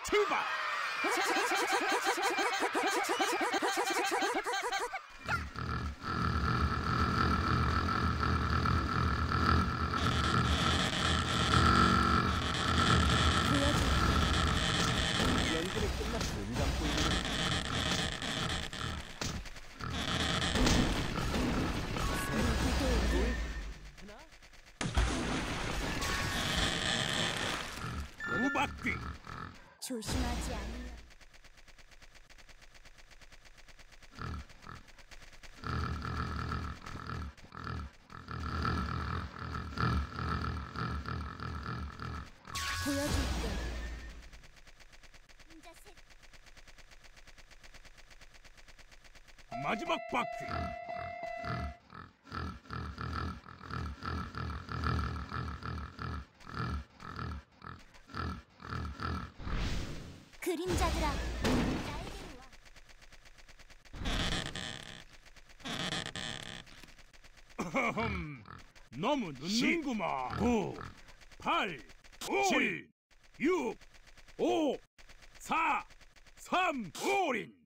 출발! 연근이 끝났어. 눈 감고 있는. 두 바퀴. 조심하지 않으면 보여줄게. 혼자 셋. 마지막 바퀴. 그림자들아, 나에게로 와. 너무 늦는구만. 9, 8, 7, 6, 5, 4, 3, 올인.